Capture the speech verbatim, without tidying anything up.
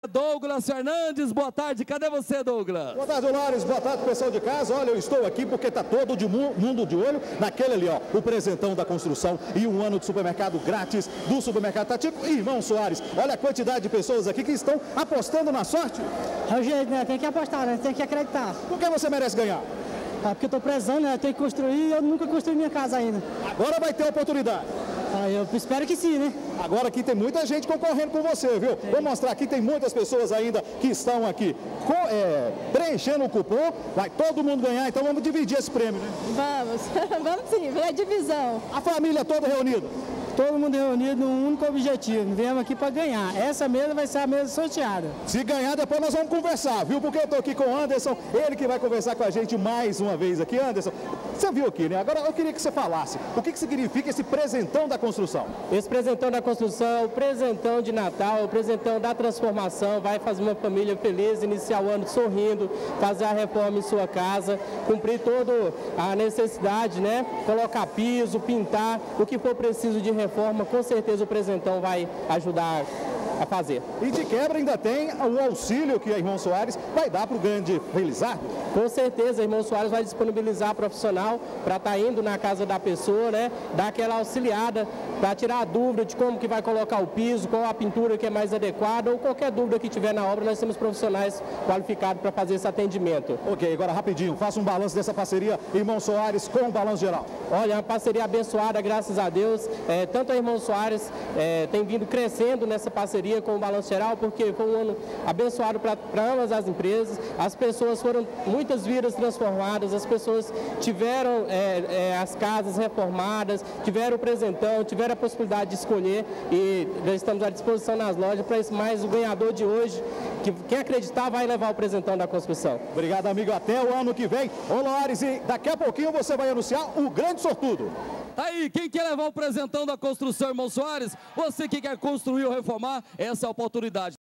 Douglas Fernandes, boa tarde, cadê você, Douglas? Boa tarde, Lares, boa tarde, pessoal de casa. Olha, eu estou aqui porque está todo de mu mundo de olho naquele ali, ó, o presentão da construção e um ano de supermercado grátis do Supermercado Tatico e Irmão Soares. Olha a quantidade de pessoas aqui que estão apostando na sorte. É o jeito, né? Tem que apostar, né? Tem que acreditar. Por que você merece ganhar? É porque eu tô prezando, né? Tem que construir e eu nunca construí minha casa ainda. Agora vai ter oportunidade. Ah, eu espero que sim, né? Agora aqui tem muita gente concorrendo com você, viu? Sim. Vou mostrar aqui, tem muitas pessoas ainda que estão aqui com, é, preenchendo o cupom. Vai todo mundo ganhar, então vamos dividir esse prêmio, né? Vamos, vamos sim, é divisão. A família toda reunida. Todo mundo reunido num único objetivo, viemos aqui para ganhar. Essa mesa vai ser a mesa sorteada. Se ganhar, depois nós vamos conversar, viu? Porque eu estou aqui com o Anderson, ele que vai conversar com a gente mais uma vez aqui. Anderson, você viu aqui, né? Agora eu queria que você falasse, o que, que significa esse presentão da construção? Esse presentão da construção, o presentão de Natal, o presentão da transformação, vai fazer uma família feliz, iniciar o ano sorrindo, fazer a reforma em sua casa, cumprir toda a necessidade, né? Colocar piso, pintar, o que for preciso de reforma. Forma, com certeza o presentão vai ajudar a fazer. E de quebra ainda tem o auxílio que a Irmão Soares vai dar para o grande Felizardo? Com certeza, a Irmão Soares vai disponibilizar profissional para estar tá indo na casa da pessoa, né? Dar aquela auxiliada para tirar a dúvida de como que vai colocar o piso, qual a pintura que é mais adequada ou qualquer dúvida que tiver na obra, nós temos profissionais qualificados para fazer esse atendimento. Ok, agora rapidinho, faça um balanço dessa parceria Irmão Soares com o balanço geral. Olha, é uma parceria abençoada, graças a Deus. É, tanto a Irmão Soares é, tem vindo crescendo nessa parceria com o balanço geral, porque foi um ano abençoado para ambas as empresas. As pessoas foram, muitas vidas transformadas, as pessoas tiveram é, é, as casas reformadas, tiveram o presentão, tiveram a possibilidade de escolher e já estamos à disposição nas lojas para isso. Mais o ganhador de hoje, que quem acreditar vai levar o presentão da construção. Obrigado, amigo, até o ano que vem. Ô, Lares, e daqui a pouquinho você vai anunciar o grande sortudo. Tá aí, quem quer levar o presentão da construção, Irmão Soares? Você que quer construir ou reformar, essa é a oportunidade.